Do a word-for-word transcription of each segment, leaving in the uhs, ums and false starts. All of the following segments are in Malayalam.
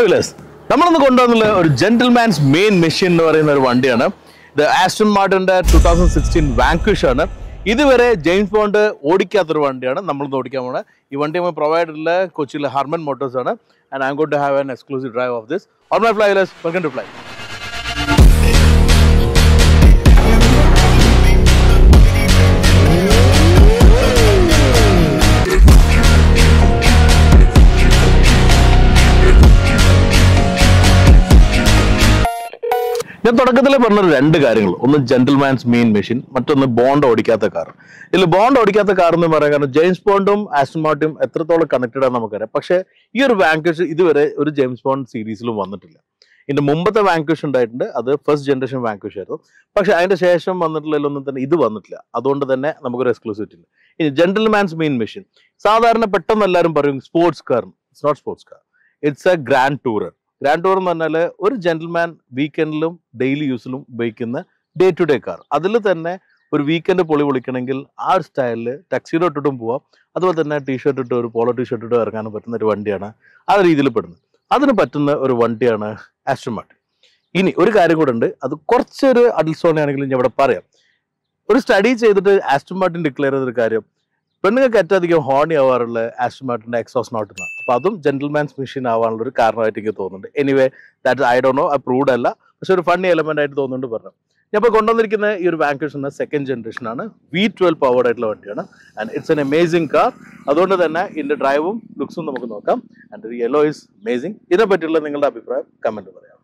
Flywheelers. നമ്മൾ ഇന്ന് കൊണ്ടുവന്നുള്ള ഒരു ജെന്റിൽമാൻസ് മെയിൻ മെഷീൻ എന്ന് പറയുന്ന ഒരു വണ്ടിയാണ്. ഇത് ആസ്റ്റൺ മാർട്ടിന്റെ ടൂ തൗസൻഡ് സിക്സ്റ്റീൻ വാങ്ക്വിഷ് ആണ്. ഇതുവരെ ജെയിംസ് ബോണ്ട് ഓടിക്കാത്തൊരു വണ്ടിയാണ് നമ്മളിന്ന് ഓടിക്കാൻ പോകുന്നത്. ഈ വണ്ടി നമ്മൾ പ്രൊവൈഡ് ചെയ്തിട്ടുള്ള കൊച്ചിയിലെ ഹർമൻ മോട്ടോഴ്സ് ആണ്. And I am going to have an exclusive drive of this. All my flywheelers, welcome to fly. ഞാൻ തുടക്കത്തിൽ പറഞ്ഞ രണ്ട് കാര്യങ്ങൾ, ഒന്ന് ജെന്റിൽമാൻസ് മെയിൻ മെഷീൻ, മറ്റൊന്ന് ബോണ്ട് ഓടിക്കാത്ത കാർ. ഇതിൽ ബോണ്ട് ഓടിക്കാത്ത കാർ എന്ന് പറയാൻ കാരണം ജെയിംസ് ബോണ്ടും ആസ്റ്റൺ മാർട്ടിനും എത്രത്തോളം കണക്റ്റഡ് ആണ് നമുക്കറിയാം. പക്ഷേ ഈ ഒരു വാങ്ക്വിഷ് ഇതുവരെ ഒരു ജെയിംസ് ബോണ്ട് സീരീസിലും വന്നിട്ടില്ല. ഇതിന്റെ മുമ്പത്തെ വാങ്ക്വിഷ് ഉണ്ടായിട്ടുണ്ട്, അത് ഫസ്റ്റ് ജനറേഷൻ വാങ്ക്വിഷ് ആയിരുന്നു. പക്ഷെ അതിന്റെ ശേഷം വന്നിട്ടുള്ളതിലൊന്നും തന്നെ ഇത് വന്നിട്ടില്ല. അതുകൊണ്ട് തന്നെ നമുക്കൊരു എക്സ്ക്ലൂസിവിറ്റി ഇല്ല. ഇനി ജെന്റിൽമാൻസ് മെയിൻ മെഷീൻ സാധാരണ പെട്ടെന്ന് എല്ലാവരും പറയും sports car. It's not sports car, it's a grand tourer. Grand tour എന്ന് പറഞ്ഞാൽ ഒരു ജെന്റിൽമാൻ വീക്കെൻഡിലും ഡെയിലി യൂസിലും ഉപയോഗിക്കുന്ന ഡേ ടു ഡേ കാർ. അതിൽ തന്നെ ഒരു വീക്കെൻഡ് പൊളി പൊളിക്കണമെങ്കിൽ ആ ഒരു സ്റ്റൈലിൽ ടക്സീഡോ ഇട്ടിട്ടും പോവാം, അതുപോലെ തന്നെ ടീഷർട്ട് ഇട്ട് ഒരു പോളോ ടീഷർട്ട് ഇട്ട് ഇറങ്ങാനും പറ്റുന്ന ഒരു വണ്ടിയാണ്. ആ രീതിയിൽ പെടുന്നത് അതിന് പറ്റുന്ന ഒരു വണ്ടിയാണ് ആസ്റ്റൺ മാർട്ടിൻ. ഇനി ഒരു കാര്യം കൂടെ ഉണ്ട്, അത് കുറച്ചൊരു അഡിൽസോണ ആണെങ്കിലും ഞാൻ ഇവിടെ പറയാം. ഒരു സ്റ്റഡി ചെയ്തിട്ട് ആസ്റ്റൺ മാർട്ടിൻ ഡിക്ലെയർ ചെയ്തൊരു കാര്യം, പെണ്ണുങ്ങൾക്ക് ഏറ്റവും അധികം ഹോണി ആവാറുള്ള ആസ്റ്റൺ മാർട്ടിന്റെ എക്സോസ് നോട്ടിനാണ്. അപ്പൊ അതും ജെന്റിൽമാൻസ് മെഷീൻ ആവാനുള്ള ഒരു കാരണമായിട്ട് എനിക്ക് തോന്നുന്നുണ്ട്. Anyway that I don't know, approved അല്ല, പക്ഷെ ഒരു ഫണ്ണി എലമെന്റ് ആയിട്ട് തോന്നുന്നുണ്ട് പറഞ്ഞു. ഞാൻ ഇപ്പോൾ കൊണ്ടുവന്നിരിക്കുന്ന ഈ ഒരു വാങ്ക്വിഷ് സെക്കൻഡ് ജനറേഷൻ ആണ്. വി ട്വൽവ് പവർഡ് ആയിട്ടുള്ള വണ്ടിയാണ്. And it's an amazing car. അതുകൊണ്ട് തന്നെ ഇതിന്റെ ഡ്രൈവും ലുക്സും നമുക്ക് നോക്കാം. And yellow is amazing. ഇതിനെ പറ്റിയുള്ള നിങ്ങളുടെ അഭിപ്രായം കമന്റ് പറയാം.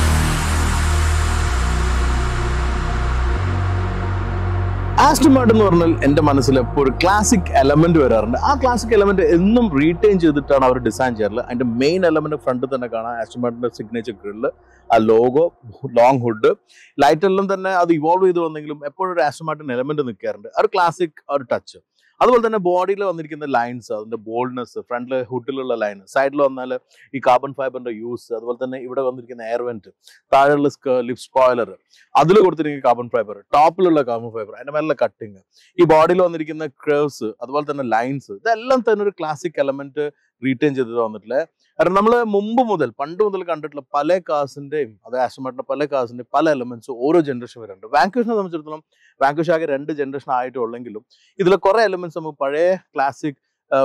ആസ്റ്റൺ മാർട്ടിൻ എന്ന് പറഞ്ഞാൽ എൻ്റെ മനസ്സിൽ ഇപ്പോൾ ഒരു ക്ലാസിക് എലമെന്റ് വരാറുണ്ട്. ആ ക്ലാസിക് എലമെന്റ് എന്നും റീറ്റെയിൻ ചെയ്തിട്ടാണ് അവർ ഡിസൈൻ ചെയ്യാറുള്ളത്. അതിന്റെ മെയിൻ എലമെന്റ് ഫ്രണ്ടിൽ തന്നെ കാണാം. ആസ്റ്റൺ മാർട്ടിന്റെ സിഗ്നേച്ചർ ഗ്രില്ല്, ആ ലോഗോ, ലോങ് ഹുഡ്, ലൈറ്റ് എല്ലാം തന്നെ അത് ഇവോൾവ് ചെയ്ത് വന്നെങ്കിലും എപ്പോഴും ഒരു ആസ്റ്റൺ മാർട്ടിൻ എലമെന്റ് നിൽക്കാറുണ്ട്. ഒരു ക്ലാസിക് ഒരു ടച്ച്. അതുപോലെ തന്നെ ബോഡിയിൽ വന്നിരിക്കുന്ന ലൈൻസ്, അതിന്റെ ബോൾഡ്നെസ്, ഫ്രണ്ടില് ഹുഡിലുള്ള ലൈൻ, സൈഡിൽ വന്നാൽ ഈ കാർബൺ ഫൈബറിന്റെ യൂസ്, അതുപോലെ തന്നെ ഇവിടെ വന്നിരിക്കുന്ന എയർ വെന്റ്, താഴെയുള്ള ലിപ് സ്പോയിലർ, അതിൽ കൊടുത്തിരിക്കുന്ന കാർബൺ ഫൈബർ, ടോപ്പിലുള്ള കാർബൺ ഫൈബർ, അതിന്റെ മേലെ കട്ടിങ്, ഈ ബോഡിയിൽ വന്നിരിക്കുന്ന കർവ്സ്, അതുപോലെ തന്നെ ലൈൻസ്, ഇതെല്ലാം തന്നെ ഒരു ക്ലാസിക് എലമെന്റ് റീറ്റെയിൻ ചെയ്തിട്ട് വന്നിട്ടില്ല. കാരണം നമ്മൾ മുമ്പ് മുതൽ പണ്ട് മുതൽ കണ്ടിട്ടുള്ള പല കാസിന്റെയും, അത് ആസ്റ്റൺ മാർട്ടിന്റെ പല കാസിന്റെയും പല എലമെന്റ്സ് ഓരോ ജനറേഷൻ വരുന്നുണ്ട്. വാങ്ക്വിഷിനെ സംബന്ധിച്ചിടത്തോളം വാങ്ക്വിഷ് ആകെ രണ്ട് ജനറേഷൻ ആയിട്ടുള്ളെങ്കിലും ഇതിൽ കുറെ എലമെന്റ്സ് നമുക്ക് പഴയ ക്ലാസിക്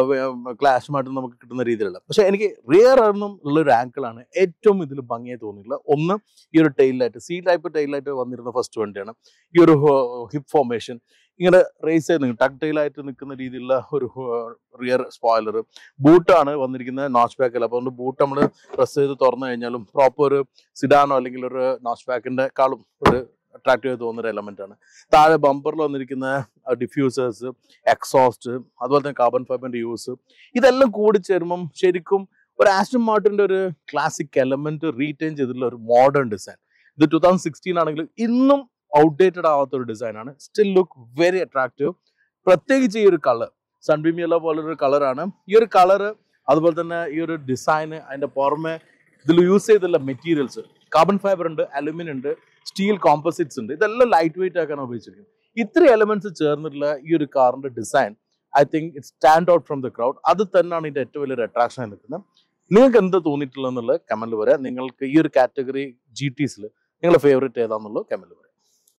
ആസ്റ്റൺ മാർട്ടിൻ നമുക്ക് കിട്ടുന്ന രീതിയിലുള്ള. പക്ഷെ എനിക്ക് റിയർ ആണെന്നും ഉള്ളൊരു ആങ്കിളാണ് ഏറ്റവും ഇതിൽ ഭംഗിയായി തോന്നിയിട്ടുള്ളത്. ഒന്ന് ഈ ഒരു ടെയിലായിട്ട്, സി ടൈപ്പ് ടെയിലായിട്ട് വന്നിരുന്ന ഫസ്റ്റ് വണ്ടിയാണ്. ഈ ഒരു ഹിപ്പ് ഫോർമേഷൻ ഇങ്ങനെ റേസ് ചെയ്ത് ടക്ക് ടെയിലായിട്ട് നിൽക്കുന്ന രീതിയിലുള്ള ഒരു റിയർ സ്പോയിലർ. ബൂട്ടാണ് വന്നിരിക്കുന്നത്, നോച്ച് ബാക്കിൽ. അപ്പോൾ അതുകൊണ്ട് ബൂട്ട് നമ്മൾ പ്രസ് ചെയ്ത് തുറന്നു കഴിഞ്ഞാലും പ്രോപ്പർ ഒരു സിഡാനോ അല്ലെങ്കിൽ ഒരു നോച്ച് ബാക്കിന്റെ കാളും ഒരു അട്രാക്റ്റീവ് ആയി തോന്നുന്ന ഒരു എലമെന്റ് ആണ്. താഴെ ബമ്പറിൽ വന്നിരിക്കുന്ന ഡിഫ്യൂസേഴ്സ്, എക്സോസ്റ്റ്, അതുപോലെ തന്നെ കാർബൺ ഫൈബറിന്റെ യൂസ്, ഇതെല്ലാം കൂടി ചേരുമ്പം ശരിക്കും ഒരു ആസ്റ്റൺ മാർട്ടിന്റെ ഒരു ക്ലാസിക് എലമെന്റ് റീറ്റെയിൻ ചെയ്തിട്ടുള്ള ഒരു മോഡേൺ ഡിസൈൻ. ഇത് ടൂ തൗസൻഡ് സിക്സ്റ്റീൻ ആണെങ്കിലും ഇന്നും ഔട്ട്ഡേറ്റഡ് ആവാത്ത ഒരു ഡിസൈനാണ്. Still look very attractive. പ്രത്യേകിച്ച് ഈ ഒരു കളർ, സൺബീം യെല്ലോ പോലൊരു കളറാണ്. ഈ ഒരു കളറ്, അതുപോലെ തന്നെ ഈ ഒരു ഡിസൈന്, അതിന്റെ പുറമെ ഇതിൽ യൂസ് ചെയ്തിട്ടുള്ള മെറ്റീരിയൽസ്, കാർബൺ ഫൈബർ ഉണ്ട്, അലുമിനിയം ഉണ്ട്, സ്റ്റീൽ കോമ്പോസിറ്റ്സ് ഉണ്ട്. ഇതെല്ലാം ലൈറ്റ് വെയിറ്റ് ആക്കാൻ ഉപയോഗിച്ചിരിക്കുന്നത്. ഇത്രയും എലമെന്റ്സ് ചേർന്നിട്ടുള്ള ഈ ഒരു കാറിന്റെ design I think it stand out from the crowd. അത് തന്നെയാണ് ഇതിന്റെ ഏറ്റവും വലിയൊരു അട്രാക്ഷൻ ആയി നിൽക്കുന്നത്. നിങ്ങൾക്ക് എന്ത് തോന്നിയിട്ടുള്ളത് എന്നുള്ളത് കമന്റിൽ പറയാം. നിങ്ങൾക്ക് ഈ ഒരു കാറ്റഗറി ജി ടിസിൽ നിങ്ങളുടെ ഫേവറേറ്റ് ഏതാണെന്നുള്ളത് കമന്റിൽ പറയാം.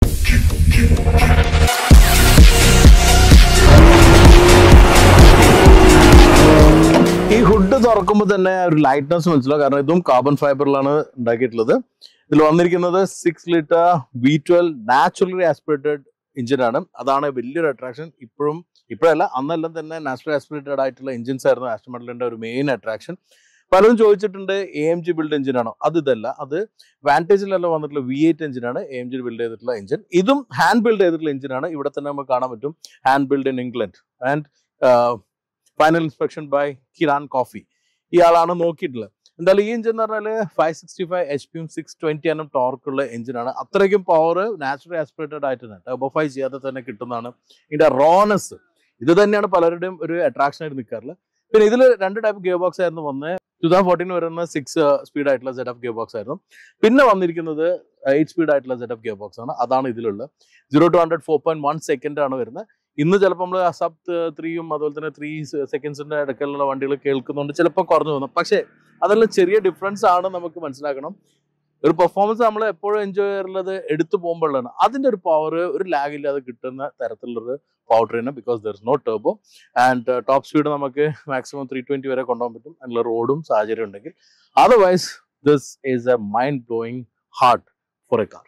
ഈ ഹുഡ് തുറക്കുമ്പോൾ തന്നെ ഒരു ലൈറ്റ്നെസ് മനസ്സിലാവും. കാരണം ഇതും കാർബൺ ഫൈബറിലാണ് ഉണ്ടാക്കിയിട്ടുള്ളത്. ഇതിൽ വന്നിരിക്കുന്നത് six litre V twelve naturally aspirated എഞ്ചിനാണ്. അതാണ് വലിയൊരു അട്രാക്ഷൻ. ഇപ്പോഴും ഇപ്പോഴല്ല, അന്നെല്ലാം തന്നെ നാച്ചുറൽ ആസ്പിറേറ്റഡ് ആയിട്ടുള്ള എഞ്ചിൻസ് ആയിരുന്നു ആസ്റ്റൺ മാർട്ടിന്റെ ഒരു മെയിൻ അട്രാക്ഷൻ. പലരും ചോദിച്ചിട്ടുണ്ട് എ എം ജി ബിൽഡ് എഞ്ചിനാണോ? അത് ഇതല്ല, അത് വാൻറ്റേജിലെല്ലാം വന്നിട്ടുള്ള വി എയ്റ്റ് എഞ്ചിനാണ് എ എം ജി ബിൽഡ് ചെയ്തിട്ടുള്ള എഞ്ചിൻ. ഇതും ഹാൻഡ് ബിൽഡ് ചെയ്തിട്ടുള്ള എഞ്ചിനാണ്. ഇവിടെ തന്നെ നമുക്ക് കാണാൻ പറ്റും, hand build in England and final inspection by Kieran Coffey. ഇയാളാണ് നോക്കിയിട്ടുള്ളത്. എന്തായാലും ഈ എഞ്ചിൻ എന്ന് പറഞ്ഞാൽ ഫൈവ് സിക്സ്റ്റി ഫൈവ് എച്ച് പിയും സിക്സ് ട്വന്റി എണ്ണം ടോർക്കുള്ള എഞ്ചിനാണ്. അത്രയ്ക്കും പവർ നാച്ചുറൽ ആസ്പിറേറ്റഡ് ആയിട്ട് തന്നെ ടർബോഫൈ ചെയ്യാതെ തന്നെ കിട്ടുന്നതാണ്. ഇതിന്റെ റോനെസ് ഇത് തന്നെയാണ് പലരുടെയും ഒരു അട്രാക്ഷൻ ആയിട്ട് നിൽക്കാറുള്ളത്. പിന്നെ ഇതിൽ രണ്ട് ടൈപ്പ് ഗിയർ ബോക്സ് ആയിരുന്നു. ഒന്ന് ടൂ തൗസൻഡ് ഫോർട്ടീൻ വരുന്ന സിക്സ് സ്പീഡ് ആയിട്ടുള്ള സെറ്റ് ഓഫ് ഗിയർ ബോക്സ് ആയിരുന്നു. പിന്നെ വന്നിരിക്കുന്നത് എയ്റ്റ് സ്പീഡ് ആയിട്ടുള്ള സെറ്റ് ഓഫ് ഗിയർ ബോക്സ് ആണ്. അതാണ് ഇതിലുള്ളത്. Zero to hundred four point one second ആണ് വരുന്നത്. ഇന്ന് ചിലപ്പോൾ നമ്മൾ സബ് ത്രീയും അതുപോലെ തന്നെ ത്രീ സെക്കൻഡ്സിന്റെ ഇടയ്ക്കുള്ള വണ്ടികൾ കേൾക്കുന്നുണ്ട്, ചിലപ്പോൾ കുറഞ്ഞു പോകുന്നു. പക്ഷേ അതെല്ലാം ചെറിയ ഡിഫറൻസ് ആണ്. നമുക്ക് മനസ്സിലാക്കണം, ഒരു പെർഫോമൻസ് നമ്മൾ എപ്പോഴും എൻജോയ് ചെയ്യാറുള്ളത് എടുത്തു പോകുമ്പോഴാണ്. അതിന്റെ ഒരു പവർ ഒരു ലാഗ് ഇല്ലാതെ കിട്ടുന്ന തരത്തിലുള്ളൊരു power train, because there is no turbo and top speed നമുക്ക് മാക്സിമം ത്രീ ട്വന്റി വരെ കൊണ്ടുപോകാൻ പറ്റും, അതിനുള്ള റോഡും സാഹചര്യം ഉണ്ടെങ്കിൽ. Otherwise this is a mind blowing heart for a car.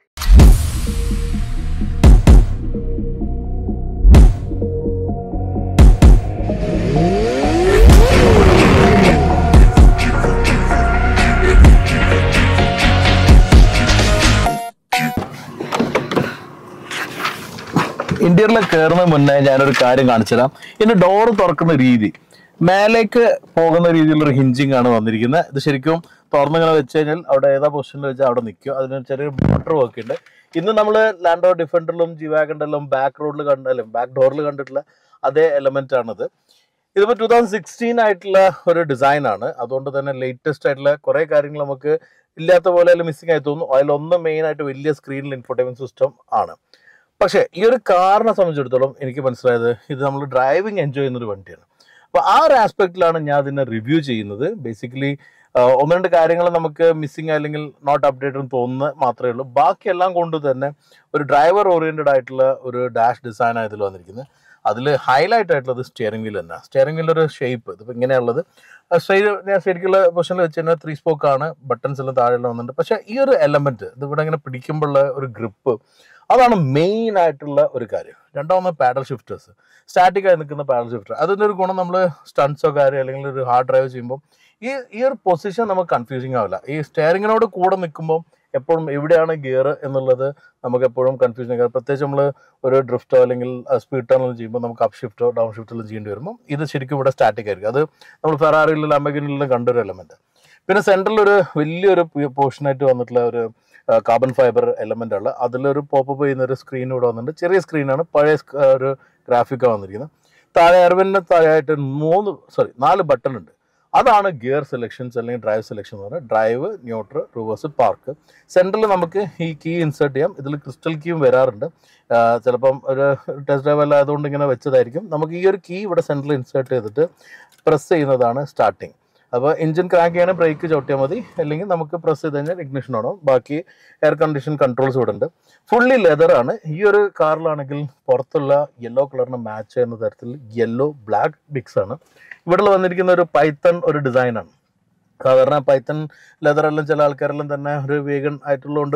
ഇന്റീരിയറിൽ കയറുന്ന മുന്നേ ഞാനൊരു കാര്യം കാണിച്ചു തരാം. ഇതിന്റെ ഡോറ് തുറക്കുന്ന രീതി, മേലേക്ക് പോകുന്ന രീതിയിലുള്ളൊരു ഹിഞ്ചിങ് ആണ് വന്നിരിക്കുന്നത്. ഇത് ശരിക്കും തുറന്നിങ്ങനെ വെച്ച് കഴിഞ്ഞാൽ അവിടെ ഏതാ പൊസിഷനിൽ വെച്ചാൽ അവിടെ നിൽക്കും. അതിന് ചെറിയൊരു മോട്ടർ വർക്ക് ഉണ്ട്. ഇന്ന് നമ്മൾ ലാൻഡ് റോവർ ഡിഫൻഡറിലും ജി വാഗണിലും ബാക്ക് റോഡിൽ കണ്ടല്ലേ ബാക്ക് ഡോറിൽ കണ്ടിട്ടുള്ള അതേ എലമെന്റ് ആണിത്. ഇതിപ്പോൾ ടൂ തൗസൻഡ് സിക്സ്റ്റീൻ ആയിട്ടുള്ള ഒരു ഡിസൈൻ ആണ്. അതുകൊണ്ട് തന്നെ ലേറ്റസ്റ്റ് ആയിട്ടുള്ള കുറേ കാര്യങ്ങൾ നമുക്ക് ഇല്ലാത്ത പോലെ അതിൽ മിസ്സിംഗ് ആയി തോന്നുന്നു. അതിലൊന്ന് മെയിൻ ആയിട്ട് വലിയ സ്ക്രീനിൽ ഇൻഫോർടൈൻമെന്റ് സിസ്റ്റം ആണ്. പക്ഷേ ഈ ഒരു കാറിനെ സംബന്ധിച്ചിടത്തോളം എനിക്ക് മനസ്സിലായത് ഇത് നമ്മൾ ഡ്രൈവിംഗ് എൻജോയ് ചെയ്യുന്നൊരു വണ്ടിയാണ്. അപ്പോൾ ആ ഒരു ആസ്പെക്റ്റിലാണ് ഞാൻ അതിനെ റിവ്യൂ ചെയ്യുന്നത്. ബേസിക്കലി ഒന്ന് രണ്ട് കാര്യങ്ങൾ നമുക്ക് മിസ്സിംഗ് അല്ലെങ്കിൽ നോട്ട് അപ്ഡേറ്റഡ് എന്ന് തോന്നുന്നത് മാത്രമേ ഉള്ളൂ. ബാക്കിയെല്ലാം കൊണ്ട് തന്നെ ഒരു ഡ്രൈവർ ഓറിയന്റഡ് ആയിട്ടുള്ള ഒരു ഡാഷ് ഡിസൈനാണ് ഇതിൽ വന്നിരിക്കുന്നത്. അതിൽ ഹൈലൈറ്റ് ആയിട്ടുള്ളത് സ്റ്റിയറിംഗ് വീൽ തന്നെ. സ്റ്റിയറിംഗ് വീലിൻ്റെ ഒരു ഷേപ്പ് ഇതിപ്പോൾ ഇങ്ങനെയുള്ളത് സ്ട്രെയിറ്റ് ഞാൻ ശരിക്കുള്ള പൊസിഷനിൽ വെച്ച് കഴിഞ്ഞാൽ ത്രീ സ്പോക്കാണ്, ബട്ടൺസ് എല്ലാം താഴെ വന്നിട്ടുണ്ട്. പക്ഷേ ഈ ഒരു എലമെന്റ് ഇത് ഇവിടെ ഇങ്ങനെ പിടിക്കുമ്പോഴുള്ള ഒരു ഗ്രിപ്പ്, അതാണ് മെയിൻ ആയിട്ടുള്ള ഒരു കാര്യം. രണ്ടാമത് പാഡൽ ഷിഫ്റ്റേഴ്സ്, സ്റ്റാറ്റിക് ആയി നിൽക്കുന്ന പാഡൽ ഷിഫ്റ്റർ. അതിൻ്റെ ഒരു ഗുണം നമ്മൾ സ്റ്റൺസോ കാര്യം അല്ലെങ്കിൽ ഒരു ഹാർഡ് ഡ്രൈവ് ചെയ്യുമ്പോൾ ഈ ഈ ഒരു പൊസിഷൻ നമുക്ക് കൺഫ്യൂസിങ് ആവില്ല. ഈ സ്റ്റെയറിങ്ങിനോട് കൂടെ നിൽക്കുമ്പോൾ എപ്പോഴും എവിടെയാണ് ഗിയർ എന്നുള്ളത് നമുക്ക് എപ്പോഴും കൺഫ്യൂഷൻ ആകാം. പ്രത്യേകിച്ച് നമ്മൾ ഒരു ഡ്രിഫ്റ്റോ അല്ലെങ്കിൽ സ്പീഡ് ടേണോ ചെയ്യുമ്പോൾ നമുക്ക് അപ്പ് ഷിഫ്റ്റോ ഡൗൺ ഷിഫ്റ്റോ ചെയ്യേണ്ടി വരുമ്പോൾ ഇത് ശരിക്കും ഇവിടെ സ്റ്റാറ്റിക് ആയിരിക്കും. അത് നമ്മൾ ഫെറാറിയിലും ലംബോർഗിനിലും കണ്ടൊരു എലമെന്റ്. പിന്നെ സെൻട്രൽ ഒരു വലിയൊരു പോർഷനായിട്ട് വന്നിട്ടുള്ള ഒരു കാർബൺ ഫൈബർ എലമെന്റ് ആണ്. അതിലൊരു പോപ്പപ്പ് ചെയ്യുന്ന ഒരു സ്ക്രീൻ ഇവിടെ വന്നിട്ടുണ്ട്. ചെറിയ സ്ക്രീനാണ്, പഴയ ഒരു ഗ്രാഫിക്കാണ് വന്നിരിക്കുന്നത്. താഴെ എയർവിന് താഴെയായിട്ട് മൂന്ന് സോറി നാല് ബട്ടൺ ഉണ്ട്. അതാണ് ഗിയർ സെലക്ഷൻസ് അല്ലെങ്കിൽ ഡ്രൈവ് സെലക്ഷൻ എന്ന് പറഞ്ഞാൽ drive, neutral, reverse, park. Central നമുക്ക് ഈ കീ ഇൻസേർട്ട് ചെയ്യാം. ഇതിൽ ക്രിസ്റ്റൽ കീയും വരാറുണ്ട്. ചിലപ്പം ഒരു ടെസ്റ്റ് ഡ്രൈവ് അല്ല അതുകൊണ്ട് ഇങ്ങനെ വെച്ചതായിരിക്കും. നമുക്ക് ഈ ഒരു കീ ഇവിടെ സെൻട്രൽ ഇൻസേർട്ട് ചെയ്തിട്ട് പ്രസ് ചെയ്യുന്നതാണ് സ്റ്റാർട്ടിങ്. അപ്പോൾ എഞ്ചിൻ ക്രാക്ക് ചെയ്യാൻ ബ്രേക്ക് ചവിട്ടിയാൽ മതി, അല്ലെങ്കിൽ നമുക്ക് പ്രസ് ചെയ്ത് കഴിഞ്ഞാൽ ഇഗ്നിഷൻ ഓണോ. ബാക്കി എയർ കണ്ടീഷൻ കൺട്രോൾസ് ഇവിടെ ഉണ്ട്. ഫുള്ളി ലെതറാണ്. ഈ ഒരു കാറിലാണെങ്കിൽ പുറത്തുള്ള യെല്ലോ കളറിന് മാച്ച് ചെയ്യുന്ന തരത്തിൽ യെല്ലോ ബ്ലാക്ക് ബിക്സ് ആണ്. ഇവിടെ വന്നിരിക്കുന്ന ഒരു പൈത്തൺ ഒരു ഡിസൈനാണ്. സാധാരണ പൈത്തൺ ലെതറെല്ലാം ചില ആൾക്കാരെല്ലാം തന്നെ ഒരു വേഗൻ ആയിട്ടുള്ളതുകൊണ്ട്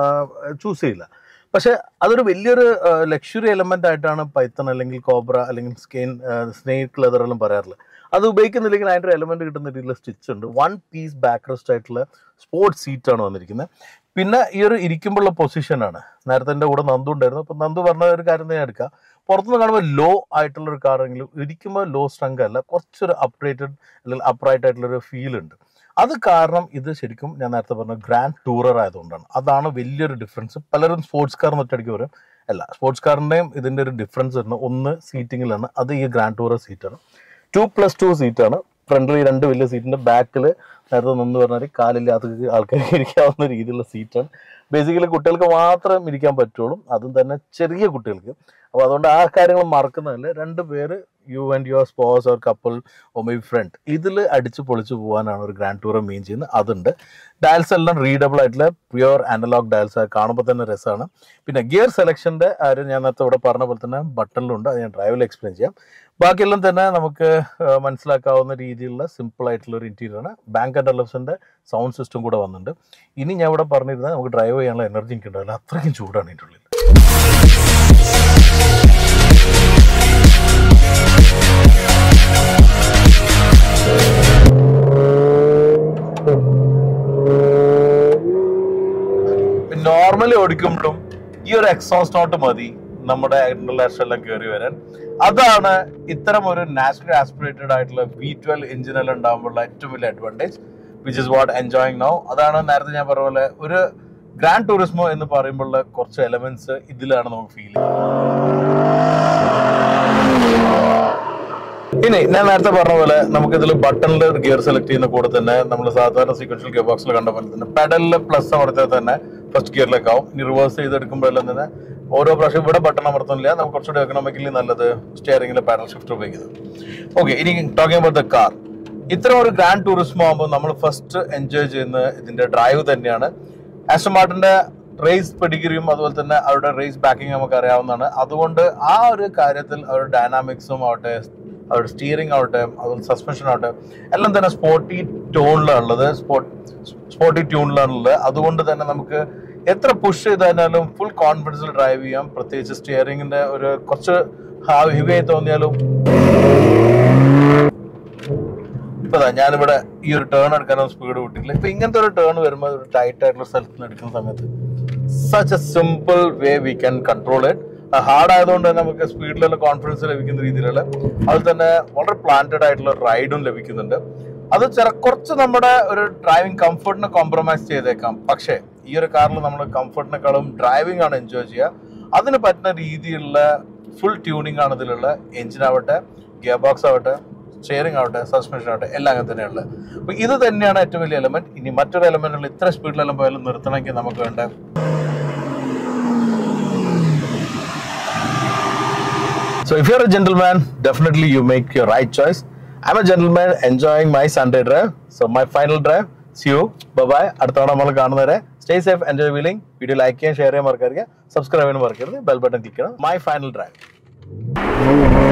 ചൂസ് ചെയ്യില്ല. പക്ഷെ അതൊരു വലിയൊരു ലക്ഷറി എലമെന്റ് ആയിട്ടാണ് പൈത്തൺ അല്ലെങ്കിൽ കോബ്ര അല്ലെങ്കിൽ സ്കെയിൻ സ്നേക്ക് ലെതറെല്ലാം പറയാറുള്ളത്. അത് ഉപയോഗിക്കുന്നില്ലെങ്കിൽ അതിൻ്റെ ഒരു എലമെന്റ് കിട്ടുന്ന രീതിയിലുള്ള സ്റ്റിച്ച് ഉണ്ട്. വൺ പീസ് ബാക്ക് റെസ്റ്റ് ആയിട്ടുള്ള സ്പോർട്സ് സീറ്റാണ് വന്നിരിക്കുന്നത്. പിന്നെ ഈ ഒരു ഇരിക്കുമ്പോഴുള്ള പൊസിഷനാണ്. നേരത്തെ എൻ്റെ കൂടെ നന്ദു ഉണ്ടായിരുന്നു. അപ്പം നന്ദു പറഞ്ഞ ഒരു കാര്യം ഞാൻ എടുക്കാം. പുറത്തുനിന്ന് കാണുമ്പോൾ ലോ ആയിട്ടുള്ള ഒരു കാറെങ്കിലും ഇരിക്കുമ്പോൾ ലോ സ്ട്രെങ്ത് അല്ല, കുറച്ചൊരു അപ്ഡേറ്റഡ് അല്ലെങ്കിൽ അപ്രൈറ്റ് ആയിട്ടുള്ളൊരു ഫീൽ ഉണ്ട്. അത് കാരണം ഇത് ശരിക്കും ഞാൻ നേരത്തെ പറഞ്ഞ ഗ്രാൻഡ് ടൂറർ ആയതുകൊണ്ടാണ്. അതാണ് വലിയൊരു ഡിഫറൻസ്. പലരും സ്പോർട്സ് കാർ ഒറ്റയടിക്ക് പറയും. അല്ല, സ്പോർട്സ് കാറിൻ്റെയും ഇതിൻ്റെ ഒരു ഡിഫറൻസ് വരുന്നത് ഒന്ന് സീറ്റിങ്ങിലാണ്. അത് ഈ ഗ്രാൻഡ് ടൂറർ സീറ്റാണ്. ടു പ്ലസ് ടു സീറ്റാണ്. ഫ്രണ്ടിൽ രണ്ട് വലിയ സീറ്റിൻ്റെ ബാക്കിൽ നേരത്തെ നിന്ന് പറഞ്ഞാൽ കാലില്ലാത്ത ആൾക്കാർക്ക് ഇരിക്കാവുന്ന രീതിയിലുള്ള സീറ്റാണ്. ബേസിക്കലി കുട്ടികൾക്ക് മാത്രം ഇരിക്കാൻ പറ്റുള്ളൂ, അതും തന്നെ ചെറിയ കുട്ടികൾക്ക്. അപ്പോൾ അതുകൊണ്ട് ആ കാര്യങ്ങൾ മറക്കുന്നതല്ല. രണ്ട് പേര് you and your spouse or couple or my friend ഇതിൽ അടിച്ച് പൊളിച്ച് പോകാനാണ് ഒരു ഗ്രാൻഡ് ടൂർ മെയിൻ ചെയ്യുന്നത്. അതുണ്ട്. ഡയൽസ് എല്ലാം റീഡബിൾ ആയിട്ടുള്ള പ്യുവർ അനലോഗ് ഡയൽസ്, കാണുമ്പോൾ തന്നെ രസമാണ്. പിന്നെ ഗിയർ സെലക്ഷൻ്റെ കാര്യം ഞാൻ നേരത്തെ ഇവിടെ പറഞ്ഞ പോലെ തന്നെ ബട്ടണിലുണ്ട്. അത് ഞാൻ ഡ്രൈവിൽ എക്സ്പ്ലെയിൻ ചെയ്യാം. ബാക്കിയെല്ലാം തന്നെ നമുക്ക് മനസ്സിലാക്കാവുന്ന രീതിയിലുള്ള സിമ്പിൾ ആയിട്ടുള്ള ഒരു ഇന്റീരിയറാണ്. ബാങ്ക് ആൻഡ് ഒലിവ്സിൻ്റെ സൗണ്ട് സിസ്റ്റം കൂടെ വന്നിട്ടുണ്ട്. ഇനി ഞാൻ ഇവിടെ പറഞ്ഞിരുന്നത് നമുക്ക് ഡ്രൈവ് ചെയ്യാനുള്ള എനർജി എനിക്ക് ഉണ്ടാവില്ല, അത്രയ്ക്കും ചൂടാണ് ഇതിൻ്റെ ഉള്ളിൽ. നോർമലി ഓടിക്കുമ്പോഴും ഈ ഒരു എക്സോസ്റ്റ് നോട്ട് മതി നമ്മുടെ എല്ലാം കയറി വരാൻ. അതാണ് ഇത്തരം ഒരു നാച്ചുറൽ ആസ്പിറേറ്റഡ് ആയിട്ടുള്ള വി ട്വൽവ് എഞ്ചിനെല്ലാം ഉണ്ടാകുമ്പോഴുള്ള ഏറ്റവും വലിയ advantage, which is what enjoying now. അതാണ് നേരത്തെ ഞാൻ പറഞ്ഞ പോലെ ഒരു ഗ്രാൻഡ് ടൂറിസ്മോ എന്ന് പറയുമ്പോഴുള്ള കുറച്ച് എലമെന്റ്സ് ഇതിലാണ് നമുക്ക് ഫീൽ ചെയ്യുന്നത്. ഇനി ഞാൻ നേരത്തെ പറഞ്ഞ പോലെ നമുക്ക് ഇതിൽ ബട്ടണിൽ ഗിയർ സെലക്ട് ചെയ്യുന്ന കൂടെ തന്നെ നമ്മൾ സാധാരണ സീക്വൻഷ്യൽ ഗിയർ ബോക്സിൽ കണ്ട പോലെ തന്നെ പെഡലിൽ പ്ലസ് അമർത്തിയാൽ തന്നെ ഫസ്റ്റ് ഗിയറിലേക്ക് ആവും. ഇനി റിവേഴ്സ് ചെയ്തെടുക്കുമ്പോഴെല്ലാം തന്നെ ഓരോ പ്രാവശ്യം ഇവിടെ ബട്ടൺ അമർത്തുന്നില്ല, നമുക്ക് കുറച്ചുകൂടി എക്കണോമിക്കലി നല്ലത് സ്റ്റിയറിംഗിൽ പാഡൽ ഷിഫ്റ്റർ ഉപയോഗിക്കുന്നത്. ഓക്കെ, ഇനി ടോക്കിംഗ് അബൌട്ട് ദ കാർ. ഇത്തരം ഒരു ഗ്രാൻഡ് ടൂറിസ്മോ ആകുമ്പോൾ നമ്മൾ ഫസ്റ്റ് എൻജോയ് ചെയ്യുന്ന ഇതിന്റെ ഡ്രൈവ് തന്നെയാണ്. ആസ്റ്റൺ മാർട്ടിന്റെ റേസ് പെഡിഗ്രിയും അതുപോലെ തന്നെ അവരുടെ റേസ് ബാക്കിങ് നമുക്ക് അറിയാവുന്നതാണ്. അതുകൊണ്ട് ആ ഒരു കാര്യത്തിൽ അവരുടെ ഡൈനാമിക്സും ആവട്ടെ, അവരുടെ സ്റ്റിയറിംഗ് ആവട്ടെ, അതുപോലെ സസ്പെൻഷൻ ആവട്ടെ, എല്ലാം തന്നെ സ്പോർട്ടി ടോണിലാണ് ഉള്ളത്, സ്പോർട്ട് സ്പോർട്ടി ട്യൂണിലാണുള്ളത്. അതുകൊണ്ട് തന്നെ നമുക്ക് എത്ര പുഷ് ചെയ്താലും ഫുൾ കോൺഫിഡൻസിൽ ഡ്രൈവ് ചെയ്യാം. പ്രത്യേകിച്ച് സ്റ്റിയറിംഗിന്റെ ഒരു കുറച്ച് ഹെവി ആയി തോന്നിയാലും ഇപ്പതാ ഞാനിവിടെ ഈ ഒരു ടേൺ എടുക്കാനോ സ്പീഡ് കൂട്ടിയില്ല. ഇപ്പൊ ഇങ്ങനത്തെ ഒരു ടേൺ വരുമ്പോൾ ഒരു ടൈറ്റ് ആയിട്ടുള്ള സ്ഥലത്ത് നിന്ന് എടുക്കുന്ന സമയത്ത് such a simple way we can control it. Hard ആയതുകൊണ്ട് തന്നെ നമുക്ക് സ്പീഡിലുള്ള കോൺഫിഡൻസ് ലഭിക്കുന്ന രീതിയിലുള്ള, അതുപോലെ തന്നെ വളരെ പ്ലാന്റഡ് ആയിട്ടുള്ള റൈഡും ലഭിക്കുന്നുണ്ട്. അത് ചെറ കുറച്ച് നമ്മുടെ ഒരു ഡ്രൈവിംഗ് കംഫർട്ടിനെ കോംപ്രമൈസ് ചെയ്തേക്കാം. പക്ഷേ ഈ ഒരു കാറിൽ നമ്മൾ കംഫർട്ടിനെക്കാളും ഡ്രൈവിംഗ് ആണ് എൻജോയ് ചെയ്യുക. അതിന് പറ്റുന്ന രീതിയിലുള്ള ഫുൾ ട്യൂണിംഗ് ആണ് ഇതിലുള്ള. എഞ്ചിൻ ആവട്ടെ, ഗിയർ ബോക്സ് ആവട്ടെ, സ്റ്റിയറിംഗ് ആവട്ടെ, സസ്പെൻഷൻ ആവട്ടെ, എല്ലാം അങ്ങനെ തന്നെയുള്ളത്. അപ്പോൾ ഇത് തന്നെയാണ് ഏറ്റവും വലിയ എലമെന്റ്. ഇനി മറ്റൊരു എലമെന്റുകൾ ഇത്ര സ്പീഡിലെല്ലാം പോയാലും നിർത്തണമെങ്കിൽ നമുക്ക് വേണ്ട So if you're a gentleman, definitely you make your right choice. I'm a gentleman enjoying my Sunday drive. So my final drive. See you. Bye bye. അടുത്ത തവണ നമ്മൾ കാണുന്നവരെ stay safe, enjoy wheeling. Video like ചെയ്യാൻ, ഷെയർ ചെയ്യാൻ മറക്കരുത്, സബ്സ്ക്രൈബ് ചെയ്യാൻ മറക്കരുത്, ബെൽ ബട്ടൺ ക്ലിക്ക് ചെയ്യണം. My final drive.